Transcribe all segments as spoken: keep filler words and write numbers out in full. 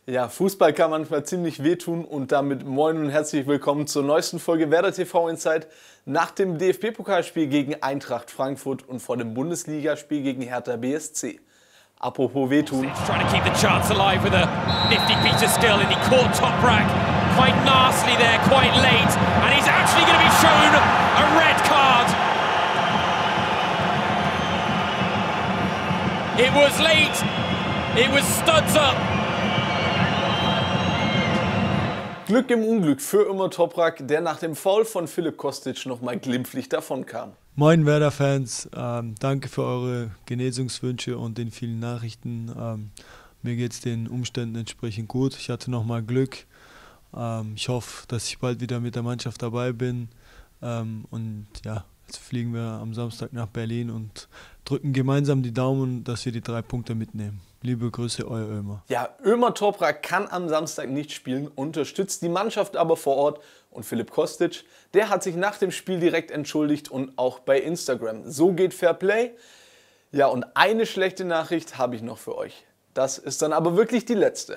Ja, Fußball kann manchmal ziemlich wehtun und damit moin und herzlich willkommen zur neuesten Folge Werder T V Insight nach dem D F B-Pokalspiel gegen Eintracht Frankfurt und vor dem Bundesligaspiel gegen Hertha B S C. Apropos wehtun. Trying to keep the chance alive with a nifty piece of skill and he caught Toprak quite nastily there, quite late, and he's actually going to be shown a red card. It was late, it was studs up. Glück im Unglück für Ömer Toprak, der nach dem Foul von Filip Kostic nochmal glimpflich davonkam. Moin Werder-Fans, ähm, danke für eure Genesungswünsche und den vielen Nachrichten. Ähm, mir geht es den Umständen entsprechend gut. Ich hatte nochmal Glück. Ähm, ich hoffe, dass ich bald wieder mit der Mannschaft dabei bin. Ähm, und ja, jetzt fliegen wir am Samstag nach Berlin und drücken gemeinsam die Daumen, dass wir die drei Punkte mitnehmen. Liebe Grüße, euer Ömer. Ja, Ömer Toprak kann am Samstag nicht spielen, unterstützt die Mannschaft aber vor Ort. Und Filip Kostic, der hat sich nach dem Spiel direkt entschuldigt und auch bei Instagram. So geht Fair Play. Ja, und eine schlechte Nachricht habe ich noch für euch. Das ist dann aber wirklich die letzte.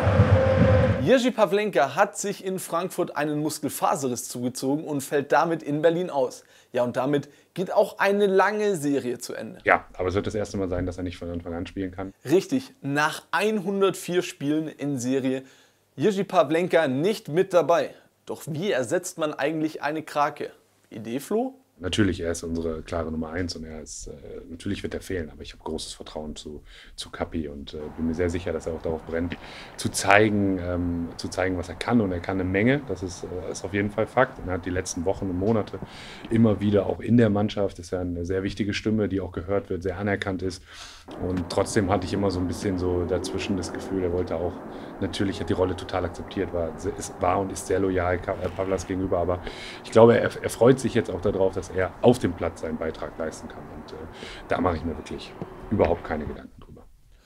Jiří Pavlenka hat sich in Frankfurt einen Muskelfaserriss zugezogen und fällt damit in Berlin aus. Ja, und damit geht auch eine lange Serie zu Ende. Ja, aber es wird das erste Mal sein, dass er nicht von Anfang an spielen kann. Richtig, nach hundertvier Spielen in Serie, Jiří Pavlenka nicht mit dabei. Doch wie ersetzt man eigentlich eine Krake? Idee, Flo? Natürlich, er ist unsere klare Nummer eins und er ist, äh, natürlich wird er fehlen, aber ich habe großes Vertrauen zu, zu Kapi und äh, bin mir sehr sicher, dass er auch darauf brennt, zu zeigen, ähm, zu zeigen, was er kann, und er kann eine Menge, das ist, äh, ist auf jeden Fall Fakt. Und er hat die letzten Wochen und Monate immer wieder auch in der Mannschaft, ist ja eine sehr wichtige Stimme, die auch gehört wird, sehr anerkannt ist, und trotzdem hatte ich immer so ein bisschen so dazwischen das Gefühl, er wollte auch, natürlich hat die Rolle total akzeptiert, war, ist, war und ist sehr loyal Pavlas gegenüber, aber ich glaube, er, er freut sich jetzt auch darauf, dass er auf dem Platz seinen Beitrag leisten kann. Und äh, da mache ich mir wirklich überhaupt keine Gedanken drüber.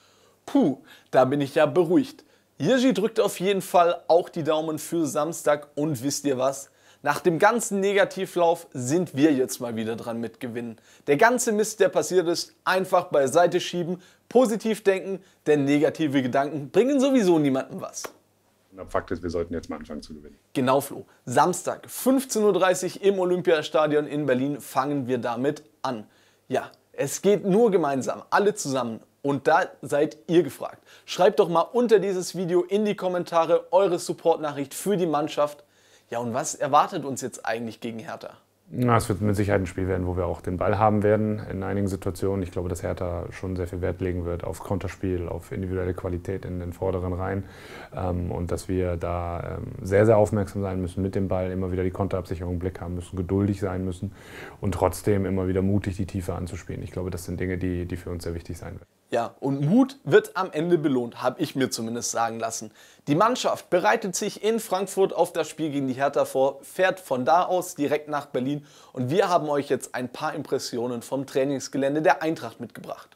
Puh, da bin ich ja beruhigt. Jiří drückt auf jeden Fall auch die Daumen für Samstag, und wisst ihr was? Nach dem ganzen Negativlauf sind wir jetzt mal wieder dran mit Gewinnen. Der ganze Mist, der passiert ist, einfach beiseite schieben, positiv denken, denn negative Gedanken bringen sowieso niemandem was. Und Fakt ist, wir sollten jetzt mal anfangen zu gewinnen. Genau, Flo. Samstag, fünfzehn Uhr dreißig im Olympiastadion in Berlin fangen wir damit an. Ja, es geht nur gemeinsam, alle zusammen. Und da seid ihr gefragt. Schreibt doch mal unter dieses Video in die Kommentare eure Supportnachricht für die Mannschaft. Ja, und was erwartet uns jetzt eigentlich gegen Hertha? Na, es wird mit Sicherheit ein Spiel werden, wo wir auch den Ball haben werden in einigen Situationen. Ich glaube, dass Hertha schon sehr viel Wert legen wird auf Konterspiel, auf individuelle Qualität in den vorderen Reihen. Ähm, und dass wir da ähm, sehr, sehr aufmerksam sein müssen mit dem Ball, immer wieder die Konterabsicherung im Blick haben müssen, geduldig sein müssen und trotzdem immer wieder mutig die Tiefe anzuspielen. Ich glaube, das sind Dinge, die, die für uns sehr wichtig sein werden. Ja, und Mut wird am Ende belohnt, habe ich mir zumindest sagen lassen. Die Mannschaft bereitet sich in Frankfurt auf das Spiel gegen die Hertha vor, fährt von da aus direkt nach Berlin, und wir haben euch jetzt ein paar Impressionen vom Trainingsgelände der Eintracht mitgebracht.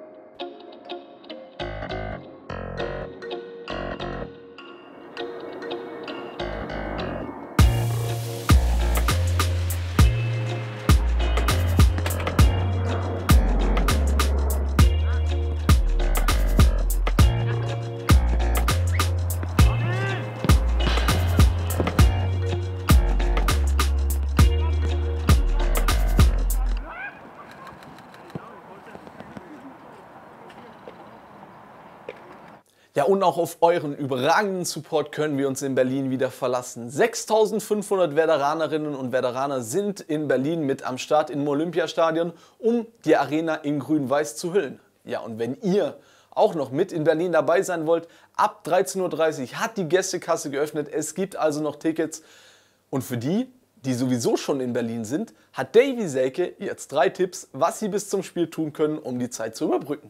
Ja, und auch auf euren überragenden Support können wir uns in Berlin wieder verlassen. sechstausendfünfhundert Werderanerinnen und Werderaner sind in Berlin mit am Start im Olympiastadion, um die Arena in grün-weiß zu hüllen. Ja, und wenn ihr auch noch mit in Berlin dabei sein wollt, ab dreizehn Uhr dreißig hat die Gästekasse geöffnet. Es gibt also noch Tickets. Und für die, die sowieso schon in Berlin sind, hat Davy Selke jetzt drei Tipps, was sie bis zum Spiel tun können, um die Zeit zu überbrücken.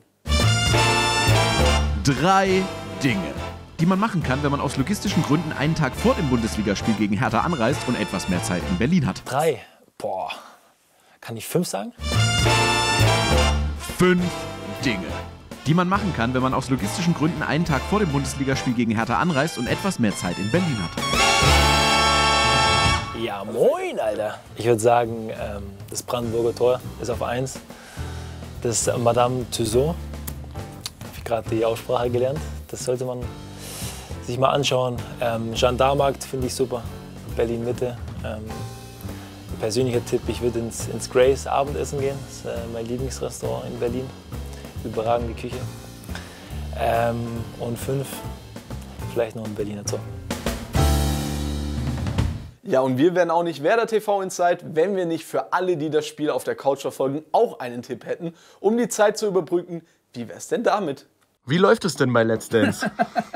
Drei Dinge, die man machen kann, wenn man aus logistischen Gründen einen Tag vor dem Bundesligaspiel gegen Hertha anreist und etwas mehr Zeit in Berlin hat. Drei? Boah. Kann ich fünf sagen? Fünf Dinge, die man machen kann, wenn man aus logistischen Gründen einen Tag vor dem Bundesligaspiel gegen Hertha anreist und etwas mehr Zeit in Berlin hat. Ja, moin, Alter. Ich würde sagen, ähm, das Brandenburger Tor ist auf eins. Das Madame Tussauds. Habe ich gerade die Aussprache gelernt. Das sollte man sich mal anschauen. Ähm, Gendarmarkt finde ich super, Berlin-Mitte. Ähm, persönlicher Tipp, ich würde ins, ins Grace Abendessen gehen. Das ist äh, mein Lieblingsrestaurant in Berlin. Überragende Küche. Ähm, und fünf, vielleicht noch ein Berliner Zoo. Ja, und wir wären auch nicht Werder T V Insight, wenn wir nicht für alle, die das Spiel auf der Couch verfolgen, auch einen Tipp hätten, um die Zeit zu überbrücken. Wie wär's denn damit? Wie läuft es denn bei Let's Dance?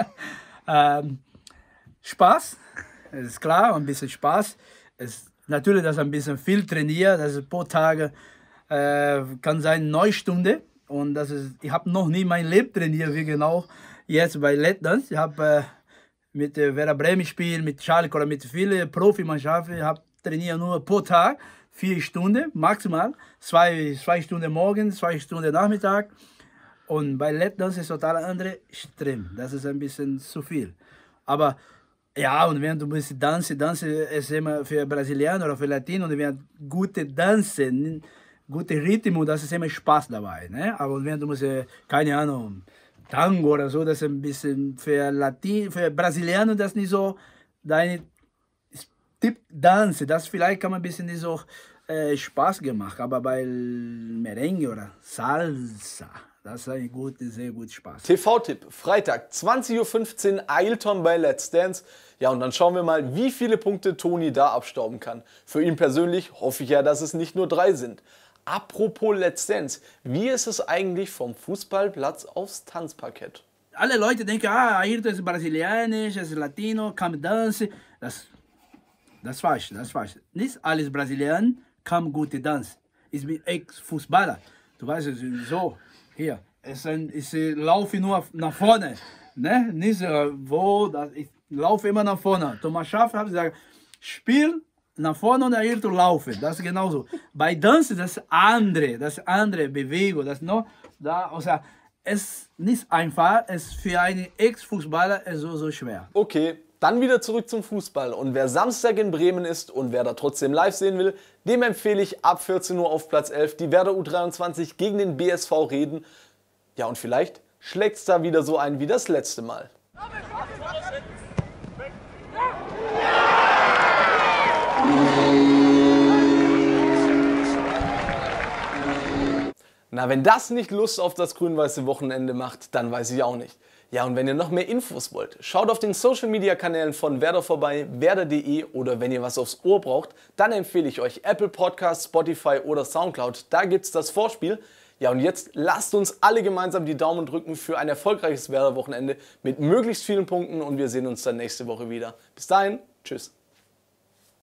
ähm, Spaß, das ist klar, ein bisschen Spaß. Es, natürlich, dass ein bisschen viel trainiert, das ist pro Tag äh, kann sein neun Stunden. Und das ist, ich habe noch nie mein Leben trainiert, wie genau jetzt bei Let's Dance. Ich habe äh, mit äh, Werder Bremen gespielt, mit Schalke oder mit vielen Profimannschaften. Ich habe trainiert nur pro Tag, vier Stunden maximal. Zwei, zwei Stunden morgens, zwei Stunden Nachmittag. Und bei Let's Dance ist total andere Extrem. Das ist ein bisschen zu viel. Aber ja, und wenn du musst tanzen, tanzen ist immer für Brasilianer oder für Latino, und wenn gute Tanzen, gute Rhythmus, das ist immer Spaß dabei. Ne? Aber wenn du musst, keine Ahnung, Tango oder so, das ist ein bisschen für Latin, für Brasilianer, das ist nicht so deine Typ Tanzen. Das vielleicht kann man ein bisschen nicht so äh, Spaß gemacht, aber bei Merengue oder Salsa, das ist ein gut, sehr gut Spaß. T V-Tipp, Freitag, zwanzig Uhr fünfzehn, Ailton bei Let's Dance. Ja, und dann schauen wir mal, wie viele Punkte Toni da abstauben kann. Für ihn persönlich hoffe ich ja, dass es nicht nur drei sind. Apropos Let's Dance, wie ist es eigentlich vom Fußballplatz aufs Tanzparkett? Alle Leute denken, ah, Ailton ist brasilianisch, ist Latino, kann tanzen. Das, das ist falsch, das ist falsch. Nicht alles Brasilianer kann gute Tanzen. Ich bin Ex-Fußballer. Du weißt, so, hier, es ist, ich laufe nur nach vorne. Ne? Nicht wo, das, ich laufe immer nach vorne. Thomas Schaff hat gesagt, spiel nach vorne und Ailton laufen. Das ist genauso. Bei Tanzen, das ist andere, das ist andere Bewegung. Das noch, da, also, es ist nicht einfach, es ist für einen Ex-Fußballer so, so schwer. Okay, dann wieder zurück zum Fußball. Und wer Samstag in Bremen ist und wer da trotzdem live sehen will, dem empfehle ich ab vierzehn Uhr auf Platz elf die Werder U dreiundzwanzig gegen den B S V Reden. Ja, und vielleicht schlägt es da wieder so ein wie das letzte Mal. Na, wenn das nicht Lust auf das grün-weiße Wochenende macht, dann weiß ich auch nicht. Ja, und wenn ihr noch mehr Infos wollt, schaut auf den Social-Media-Kanälen von Werder vorbei, werder punkt de, oder wenn ihr was aufs Ohr braucht, dann empfehle ich euch Apple Podcasts, Spotify oder Soundcloud. Da gibt's das Vorspiel. Ja, und jetzt lasst uns alle gemeinsam die Daumen drücken für ein erfolgreiches Werder-Wochenende mit möglichst vielen Punkten, und wir sehen uns dann nächste Woche wieder. Bis dahin, tschüss.